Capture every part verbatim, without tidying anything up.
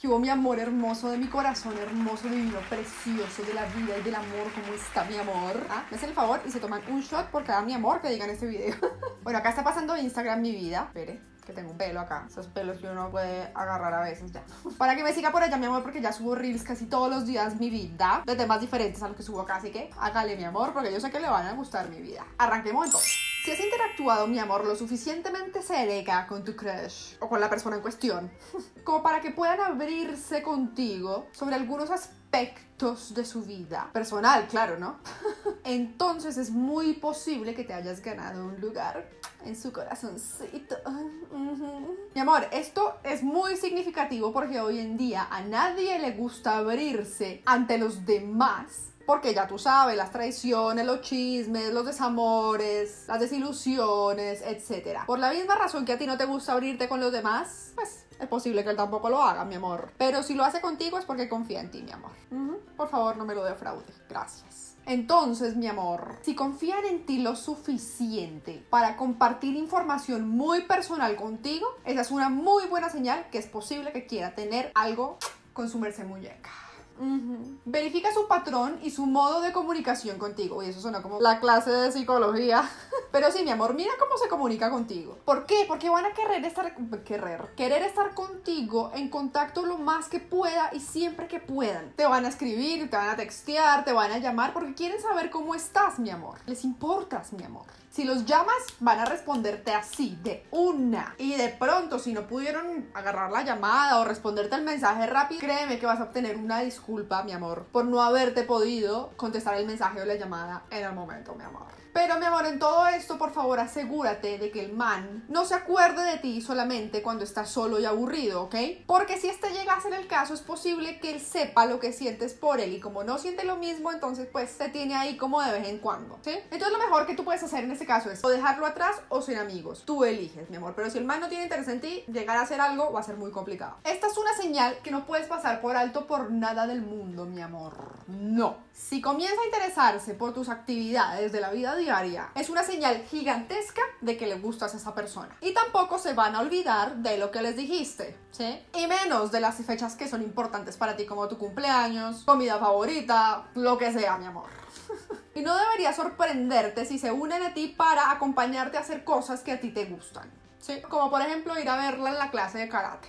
Que hubo mi amor hermoso de mi corazón, hermoso, divino, precioso, de la vida y del amor. ¿Cómo está mi amor? ¿Ah? Me hacen el favor y se toman un shot por cada mi amor que digan en este video. Bueno, acá está pasando Instagram mi vida. Espere, que tengo un pelo acá. Esos pelos que uno puede agarrar a veces ya. Para que me siga por allá, mi amor, porque ya subo reels casi todos los días mi vida, de temas diferentes a lo que subo acá. Así que hágale, mi amor, porque yo sé que le van a gustar mi vida. Arranquemos entonces. Si has interactuado, mi amor, lo suficientemente cerca con tu crush o con la persona en cuestión, como para que puedan abrirse contigo sobre algunos aspectos de su vida personal, claro, ¿no? Entonces es muy posible que te hayas ganado un lugar en su corazoncito. Uh-huh. Mi amor, esto es muy significativo porque hoy en día a nadie le gusta abrirse ante los demás. Porque ya tú sabes, las traiciones, los chismes, los desamores, las desilusiones, etcétera. Por la misma razón que a ti no te gusta abrirte con los demás, pues es posible que él tampoco lo haga, mi amor. Pero si lo hace contigo es porque confía en ti, mi amor. Uh-huh. Por favor, no me lo defraude. Gracias. Entonces, mi amor, si confían en ti lo suficiente para compartir información muy personal contigo, esa es una muy buena señal que es posible que quiera tener algo con su merced muñeca. Uh-huh. Verifica su patrón y su modo de comunicación contigo. Y eso suena como la clase de psicología. Pero sí, mi amor, mira cómo se comunica contigo. ¿Por qué? Porque van a querer estar querer, querer estar contigo en contacto lo más que pueda y siempre que puedan. Te van a escribir, te van a textear, te van a llamar porque quieren saber cómo estás, mi amor. Les importas, mi amor. Si los llamas, van a responderte así, de una. Y de pronto, si no pudieron agarrar la llamada o responderte el mensaje rápido, créeme que vas a obtener una disculpa, mi amor, por no haberte podido contestar el mensaje o la llamada en el momento, mi amor. Pero, mi amor, en todo esto, por favor, asegúrate de que el man no se acuerde de ti solamente cuando estás solo y aburrido, ¿ok? Porque si este llega a ser el caso, es posible que él sepa lo que sientes por él. Y como no siente lo mismo, entonces, pues, se tiene ahí como de vez en cuando, ¿sí? Entonces, lo mejor que tú puedes hacer en este caso es o dejarlo atrás o ser amigos. Tú eliges, mi amor. Pero si el man no tiene interés en ti, llegar a hacer algo va a ser muy complicado. Esta es una señal que no puedes pasar por alto por nada del mundo, mi amor. No. Si comienza a interesarse por tus actividades de la vida diaria, es una señal gigantesca de que le gustas a esa persona. Y tampoco se van a olvidar de lo que les dijiste, ¿sí? Y menos de las fechas que son importantes para ti, como tu cumpleaños, comida favorita, lo que sea, mi amor. Y no debería sorprenderte si se unen a ti para acompañarte a hacer cosas que a ti te gustan, ¿sí? Como por ejemplo ir a verla en la clase de karate.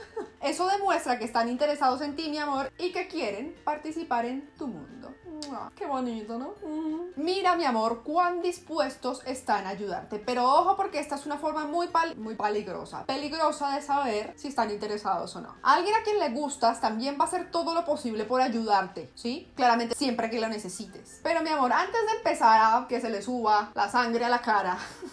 Eso demuestra que están interesados en ti, mi amor, y que quieren participar en tu mundo. Qué bonito, ¿no? Mm. Mira, mi amor, cuán dispuestos están a ayudarte. Pero ojo, porque esta es una forma muy, pal muy peligrosa. Peligrosa de saber si están interesados o no. Alguien a quien le gustas también va a hacer todo lo posible por ayudarte, ¿sí? Claramente siempre que lo necesites. Pero, mi amor, antes de empezar a que se le suba la sangre a la cara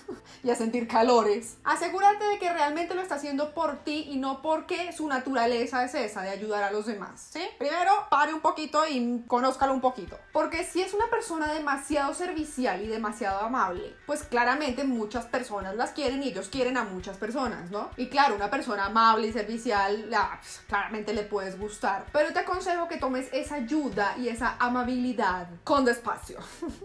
y a sentir calores, asegúrate de que realmente lo está haciendo por ti y no porque su naturaleza es esa de ayudar a los demás, ¿sí? Primero, pare un poquito y conózcalo un poquito. Porque si es una persona demasiado servicial y demasiado amable, pues claramente muchas personas las quieren y ellos quieren a muchas personas, ¿no? Y claro, una persona amable y servicial, la, pues, claramente le puedes gustar. Pero te aconsejo que tomes esa ayuda y esa amabilidad con despacio.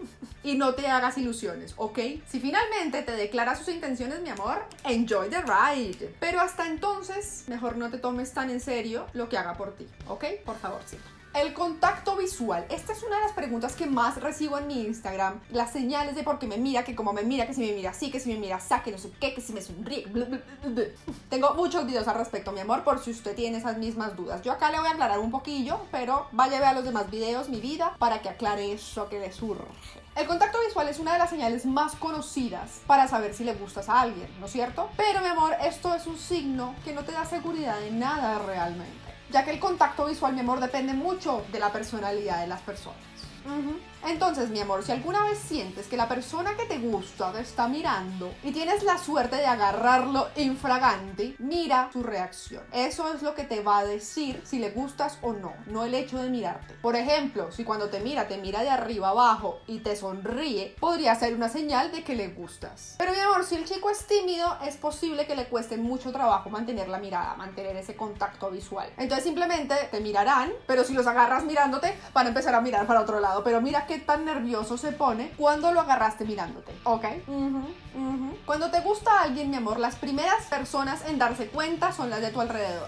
Y no te hagas ilusiones, ¿ok? Si finalmente te declara sus intenciones, mi amor, enjoy the ride. Pero hasta entonces, mejor no te tomes tan en serio lo que haga por ti, ¿ok? Por favor, sí. El contacto visual. Esta es una de las preguntas que más recibo en mi Instagram. Las señales de por qué me mira, que como me mira, que si me mira así, que si me mira así, que no sé qué, que si me sonríe. Bla, bla, bla, bla. Tengo muchos videos al respecto, mi amor, por si usted tiene esas mismas dudas. Yo acá le voy a aclarar un poquillo, pero vaya a ver los demás videos, mi vida, para que aclare eso que le surge. El contacto visual es una de las señales más conocidas para saber si le gustas a alguien, ¿no es cierto? Pero, mi amor, esto es un signo que no te da seguridad de nada realmente, ya que el contacto visual, mi amor, depende mucho de la personalidad de las personas. Uh-huh. Entonces, mi amor, si alguna vez sientes que la persona que te gusta te está mirando y tienes la suerte de agarrarlo infragante, mira su reacción. Eso es lo que te va a decir si le gustas o no, no el hecho de mirarte. Por ejemplo, si cuando te mira, te mira de arriba abajo y te sonríe, podría ser una señal de que le gustas. Pero, mi amor, si el chico es tímido, es posible que le cueste mucho trabajo mantener la mirada, mantener ese contacto visual. Entonces, simplemente te mirarán, pero si los agarras mirándote, van a empezar a mirar para otro lado. Pero mira qué tan nervioso se pone cuando lo agarraste mirándote, ¿ok? Uh-huh, uh-huh. Cuando te gusta a alguien, mi amor, las primeras personas en darse cuenta son las de tu alrededor.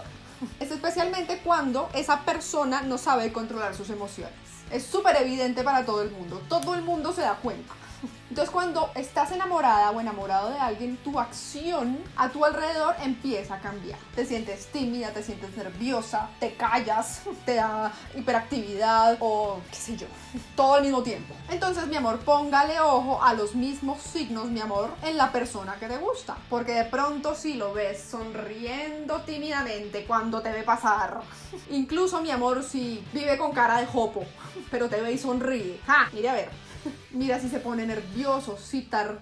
Es especialmente cuando esa persona no sabe controlar sus emociones. Es súper evidente para todo el mundo. Todo el mundo se da cuenta. Entonces, cuando estás enamorada o enamorado de alguien, tu acción a tu alrededor empieza a cambiar. Te sientes tímida, te sientes nerviosa, te callas, te da hiperactividad o qué sé yo, todo al mismo tiempo. Entonces, mi amor, póngale ojo a los mismos signos, mi amor, en la persona que te gusta. Porque de pronto si lo ves sonriendo tímidamente cuando te ve pasar, incluso, mi amor, si vive con cara de jopo, pero te ve y sonríe, ¡ja! Mire a ver. Mira si se pone nervioso, si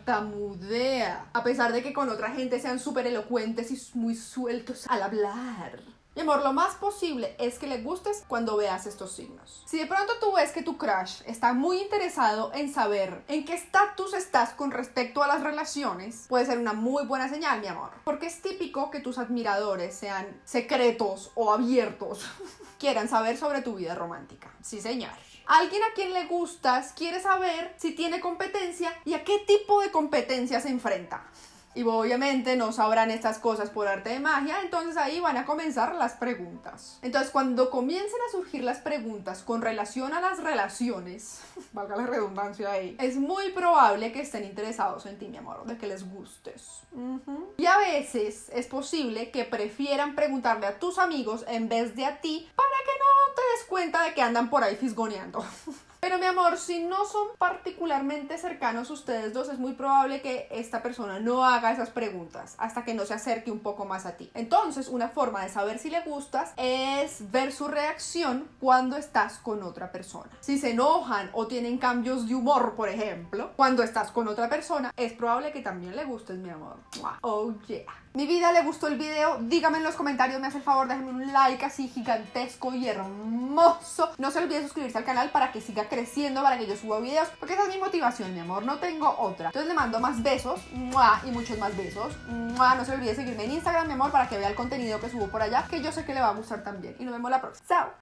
tartamudea, a pesar de que con otra gente sean súper elocuentes y muy sueltos al hablar. Mi amor, lo más posible es que le gustes cuando veas estos signos. Si de pronto tú ves que tu crush está muy interesado en saber en qué estatus estás con respecto a las relaciones, puede ser una muy buena señal, mi amor. Porque es típico que tus admiradores sean secretos o abiertos, quieran saber sobre tu vida romántica. Sí, señor. Alguien a quien le gustas quiere saber si tiene competencia y a qué tipo de competencia se enfrenta. Y obviamente no sabrán estas cosas por arte de magia, entonces ahí van a comenzar las preguntas. Entonces, cuando comiencen a surgir las preguntas con relación a las relaciones, valga la redundancia ahí, es muy probable que estén interesados en ti, mi amor, de que les gustes. Uh-huh. Y a veces es posible que prefieran preguntarle a tus amigos en vez de a ti para que no te des cuenta de que andan por ahí fisgoneando. Pero mi amor, si no son particularmente cercanos ustedes dos, es muy probable que esta persona no haga esas preguntas hasta que no se acerque un poco más a ti. Entonces, una forma de saber si le gustas es ver su reacción cuando estás con otra persona. Si se enojan o tienen cambios de humor, por ejemplo, cuando estás con otra persona, es probable que también le gustes, mi amor. Oh yeah. Mi vida, ¿le gustó el video? Dígame en los comentarios, me hace el favor, déjenme un like así gigantesco y hermoso. No se olvide suscribirse al canal para que siga creciendo, para que yo suba videos, porque esa es mi motivación, mi amor, no tengo otra. Entonces le mando más besos, ¡mua! Y muchos más besos, ¡mua! No se olvide seguirme en Instagram, mi amor, para que vea el contenido que subo por allá, que yo sé que le va a gustar también. Y nos vemos la próxima. ¡Chao!